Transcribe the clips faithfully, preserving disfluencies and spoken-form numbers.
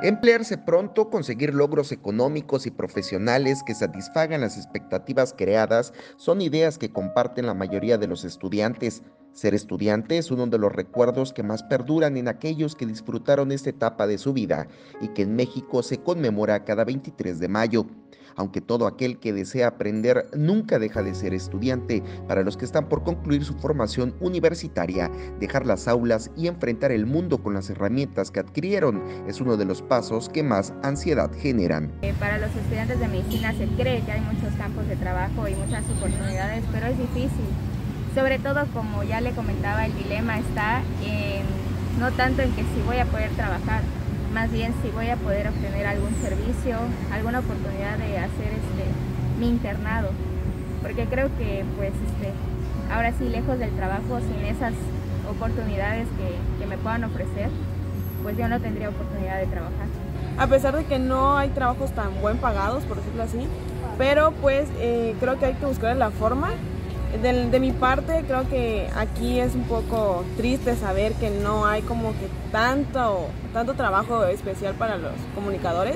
Emplearse pronto, conseguir logros económicos y profesionales que satisfagan las expectativas creadas son ideas que comparten la mayoría de los estudiantes. Ser estudiante es uno de los recuerdos que más perduran en aquellos que disfrutaron esta etapa de su vida y que en México se conmemora cada veintitrés de mayo. Aunque todo aquel que desea aprender nunca deja de ser estudiante, para los que están por concluir su formación universitaria, dejar las aulas y enfrentar el mundo con las herramientas que adquirieron es uno de los pasos que más ansiedad generan. Eh, para los estudiantes de medicina se cree que hay muchos campos de trabajo y muchas oportunidades, pero es difícil. Sobre todo, como ya le comentaba, el dilema está en, no tanto en que si voy a poder trabajar, más bien si voy a poder obtener algún servicio, alguna oportunidad de hacer este mi internado, porque creo que pues este ahora sí, lejos del trabajo, sin esas oportunidades que, que me puedan ofrecer, pues yo no tendría oportunidad de trabajar. A pesar de que no hay trabajos tan buen pagados, por decirlo así, pero pues eh, creo que hay que buscar la forma. De, de mi parte, creo que aquí es un poco triste saber que no hay como que tanto, tanto trabajo especial para los comunicadores.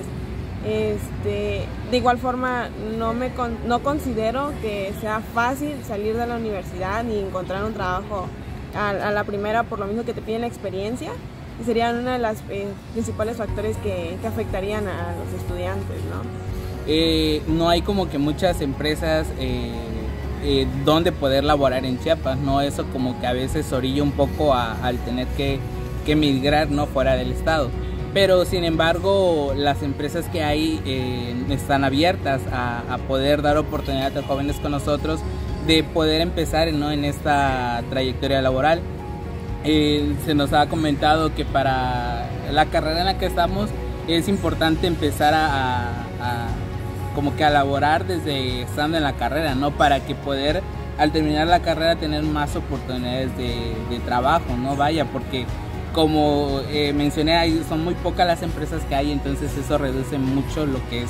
Este, de igual forma, no, me con, no considero que sea fácil salir de la universidad ni encontrar un trabajo a, a la primera, por lo mismo que te piden la experiencia, y serían uno de los eh, principales factores que, que afectarían a los estudiantes, ¿no? Eh, no hay como que muchas empresas eh, eh, donde poder laborar en Chiapas, ¿no? Eso como que a veces orilla un poco a, al tener que, que migrar, ¿no?, fuera del estado. Pero sin embargo, las empresas que hay eh, están abiertas a, a poder dar oportunidad a jóvenes con nosotros de poder empezar, ¿no?, en esta trayectoria laboral. Eh, se nos ha comentado que para la carrera en la que estamos es importante empezar a, a como que a laborar desde estando en la carrera, ¿no?, para que poder al terminar la carrera tener más oportunidades de, de trabajo, ¿no? Vaya, porque como eh, mencioné, hay, son muy pocas las empresas que hay, entonces eso reduce mucho lo que es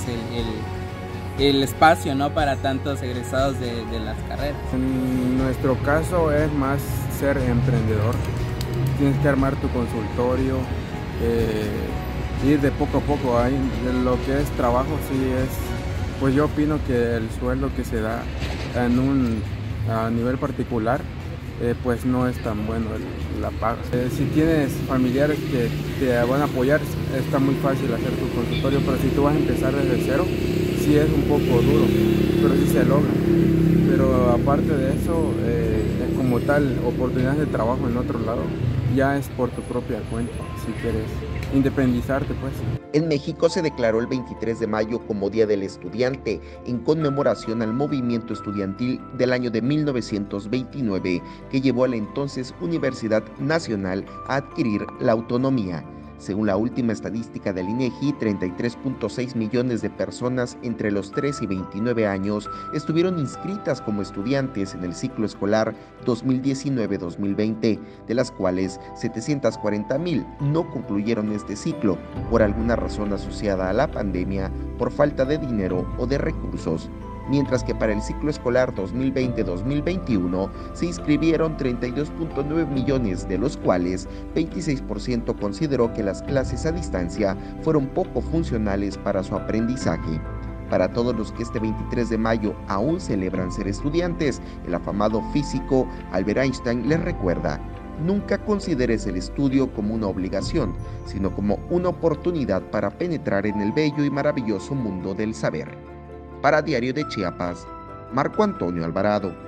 el, el, el espacio, ¿no?, para tantos egresados de, de las carreras. En nuestro caso es más ser emprendedor. Tienes que armar tu consultorio, eh, ir de poco a poco. Ahí, lo que es trabajo, sí es, pues yo opino que el sueldo que se da en un, a nivel particular, eh, pues no es tan bueno el, la paga. Eh, si tienes familiares que te van a apoyar, está muy fácil hacer tu consultorio, pero si tú vas a empezar desde cero, sí es un poco duro, pero sí se logra. Pero aparte de eso, eh, como tal, oportunidades de trabajo en otro lado, ya es por tu propia cuenta, si quieres independizarte, pues. En México se declaró el veintitrés de mayo como Día del Estudiante, en conmemoración al movimiento estudiantil del año de mil novecientos veintinueve, que llevó a la entonces Universidad Nacional a adquirir la autonomía. Según la última estadística del INEGI, treinta y tres punto seis millones de personas entre los tres y veintinueve años estuvieron inscritas como estudiantes en el ciclo escolar dos mil diecinueve dos mil veinte, de las cuales setecientos cuarenta mil no concluyeron este ciclo por alguna razón asociada a la pandemia, por falta de dinero o de recursos. Mientras que para el ciclo escolar dos mil veinte dos mil veintiuno se inscribieron treinta y dos punto nueve millones, de los cuales veintiséis por ciento consideró que las clases a distancia fueron poco funcionales para su aprendizaje. Para todos los que este veintitrés de mayo aún celebran ser estudiantes, el afamado físico Albert Einstein les recuerda: nunca consideres el estudio como una obligación, sino como una oportunidad para penetrar en el bello y maravilloso mundo del saber. Para Diario de Chiapas, Marco Antonio Alvarado.